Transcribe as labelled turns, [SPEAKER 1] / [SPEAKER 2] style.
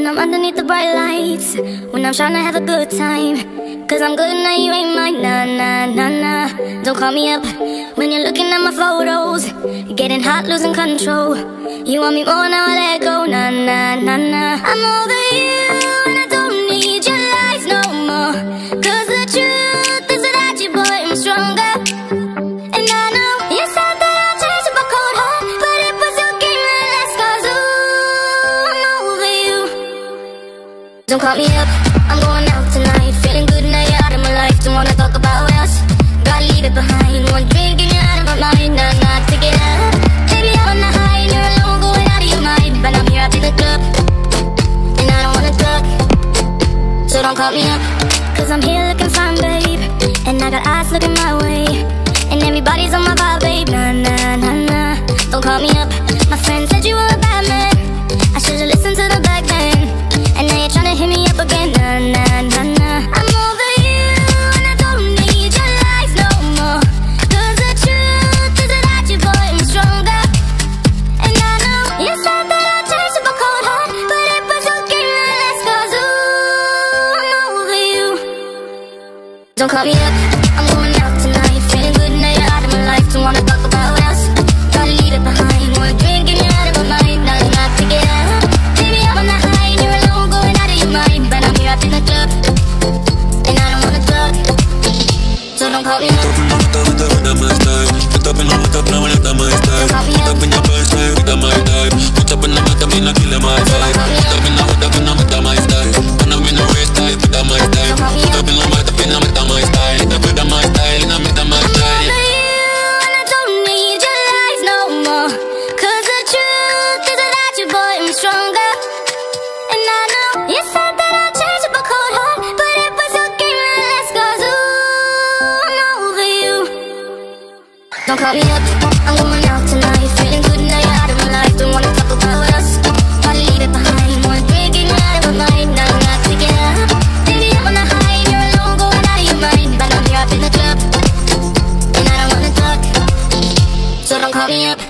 [SPEAKER 1] I'm underneath the bright lights, when I'm trying to have a good time. Cause I'm good now, you ain't mine, nah, nah, nah, nah. Don't call me up when you're looking at my photos, getting hot, losing control. You want me more, now I let go, nah, nah, nah, nah. I'm over you, and I don't need your lies no more. Cause the truth is without you, boy, I'm stronger. And I know you said that I'll change up a cold heart, but it was your game that last, cause ooh, I'm over you. Don't call me up, I'm going out tonight, feeling good now you're out of my life. Don't wanna talk about us, gotta leave it behind. One drink and you're out of my mind, nah, nah, to get up. Baby, I'm on the high and you're alone, going out of your mind. But I'm here out in the club, and I don't wanna talk, so don't call me up. Cause I'm here looking fine, babe, and I got eyes looking my way, and everybody's on my vibe, babe, nah, nah, nah, nah. Don't call me up, my friend said you were a bad man, I should've listened to the back then. And now you're tryna hit me up again, nah, nah, nah, nah. I'm over you, and I don't need your lies no more. Cause the truth is without you, boy, I'm stronger. And I know you said that I'll change up a cold heart, but it was your game that last, cause ooh, I'm over you. Don't call me up, I'm going out tonight, feeling good now you're out of my life. Don't wanna talk about us, gotta leave it behind. One drink and you're out of my mind, nah, nah, to get up. Baby, I'm on the high and you're alone, going out of your mind. But I'm here up in the club, and I don't wanna talk, so don't call me up. Don't call me up, I'm going out tonight, feeling good now you're out of my life. Don't wanna talk about us, gotta leave it behind. One drink and you're out of my mind, nah, nah, to get up. Baby, I'm on the high and you're alone, going out of your mind. But I'm here up in the club, and I don't wanna talk, so don't call me up.